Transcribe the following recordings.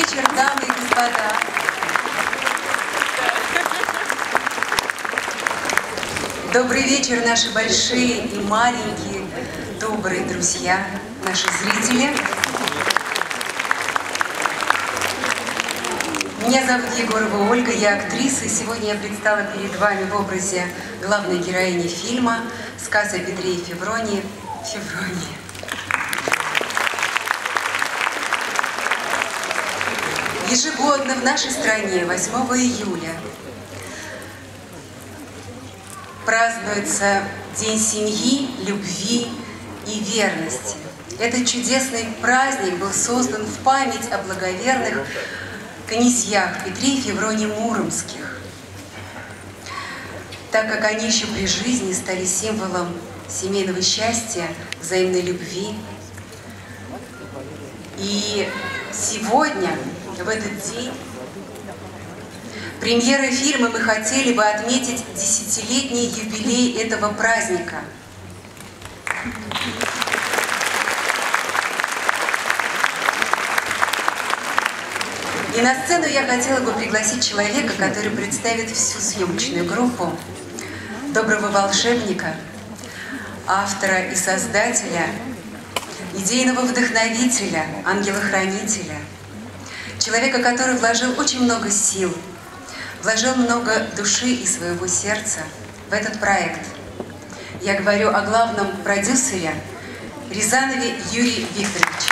вечер, дамы и господа. Добрый вечер, наши большие и маленькие, добрые друзья, наши зрители. Меня зовут Егорова Ольга, я актриса, и сегодня я предстала перед вами в образе главной героини фильма «Сказ о Петре и Февронии». Ежегодно в нашей стране 8 июля празднуется День семьи, любви и верности. Этот чудесный праздник был создан в память о благоверных князьях Петре и Февронии Муромских, так как они еще при жизни стали символом семейного счастья, взаимной любви. И сегодня, в этот день, премьерой фильма мы хотели бы отметить 10-летний юбилей этого праздника. И на сцену я хотела бы пригласить человека, который представит всю съемочную группу, доброго волшебника, автора и создателя, идейного вдохновителя, ангела-хранителя, человека, который вложил очень много сил, вложил много души и своего сердца в этот проект. Я говорю о главном продюсере Рязанове Юрии Викторовиче.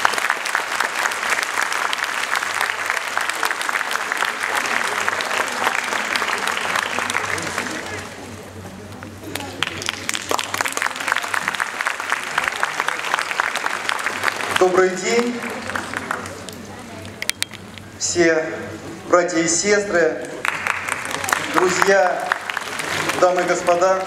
Добрый день, все братья и сестры, друзья, дамы и господа.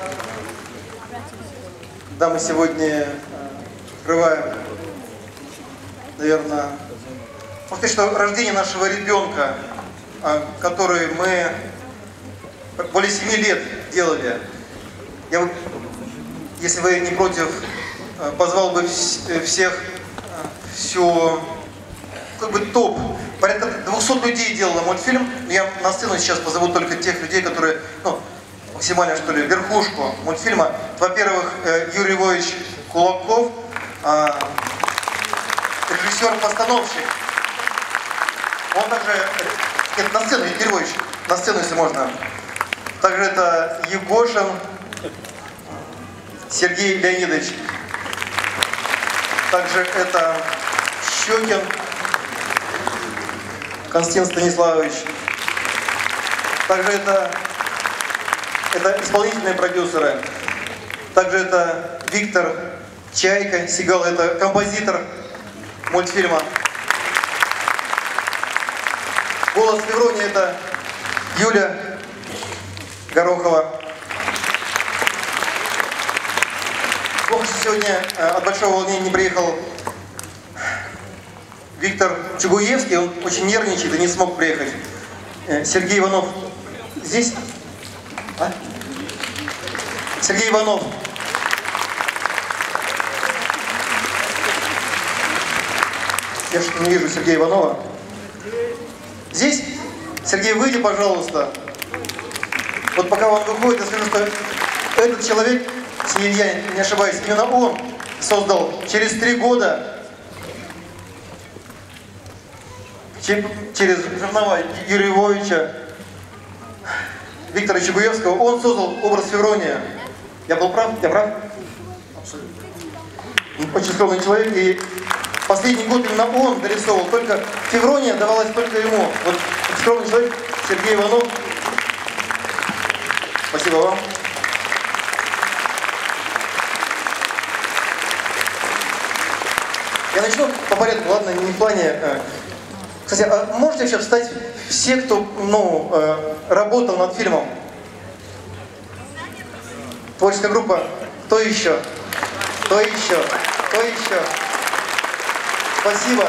Да, мы сегодня открываем, наверное, можно сказать, что рождение нашего ребенка, который мы более 7 лет делали. Я, если вы не против, позвал бы всех, всю, как бы топ, порядка 200 людей делала мультфильм. Я на сцену сейчас позову только тех людей, которые, максимально, что ли, верхушку мультфильма. Во-первых, Юрий Львович Кулаков, режиссер-постановщик. Он также, нет, на сцену, Юрий Львович, на сцену, если можно. Также это Егошин Сергей Леонидович. Также это Щекин Константин Станиславович. Также это исполнительные продюсеры. Также это Виктор Чайка Сигал, это композитор мультфильма. Голос Февронии — это Юля Горохова. Плохо, что сегодня от большого волнения не приехал Виктор Чугуевский, он очень нервничает и не смог приехать. Сергей Иванов здесь? Сергей Иванов. Я что-то не вижу Сергея Иванова. Здесь? Сергей, выйди, пожалуйста. Вот пока он выходит, я скажу, что этот человек, если я не ошибаюсь, именно он создал через 3 года, через жернова Юрия Львовича, Виктора Чугуевского, он создал образ Феврония. Я был прав? Я прав? Абсолютно. Очень скромный человек, и последний год именно он дорисовывал. Только Феврония давалась только ему. Вот скромный человек Сергей Иванов. Спасибо вам. Я начну по порядку, ладно, не в плане. Кстати, а можете вообще встать все, кто работал над фильмом? Творческая группа. Кто еще? Кто еще? Кто еще? Спасибо.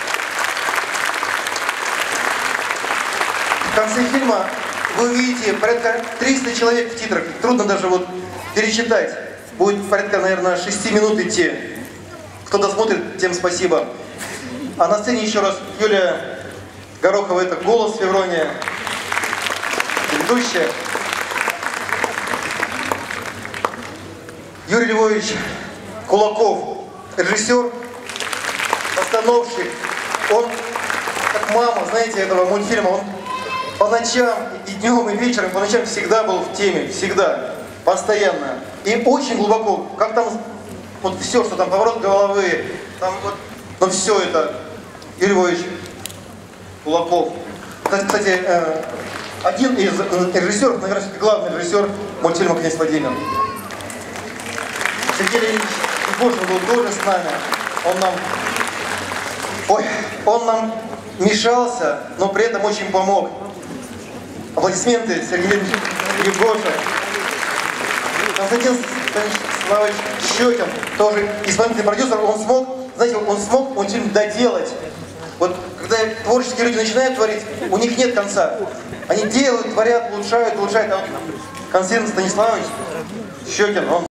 В конце фильма вы увидите порядка 300 человек в титрах. Трудно даже вот перечитать. Будет порядка, наверное, 6 минут идти. Кто досмотрит, тем спасибо. А на сцене еще раз Юля Горохова — это голос Феврония, ведущая. Юрий Львович Кулаков, режиссер, постановщик. Он, как мама, знаете, этого мультфильма, он по ночам, и днем, и вечером, по ночам всегда был в теме, всегда, постоянно. И очень глубоко, как там, вот все, что там, поворот головы, там вот, но все это, Юрий Львович Кулаков. Кстати, один из режиссеров, наверное, главный режиссер мультфильма «Князь Владимир». Сергей Леонидович Егошин был тоже с нами. Он нам мешался, но при этом очень помог. Аплодисменты Сергею Леонидовичу Егошину. Константин Станиславович Щекин, тоже исполнительный продюсер, он смог, знаете, он смог мультфильм доделать. Вот когда творческие люди начинают творить, у них нет конца. Они делают, творят, улучшают. А вот Константин Станиславович Щекин, он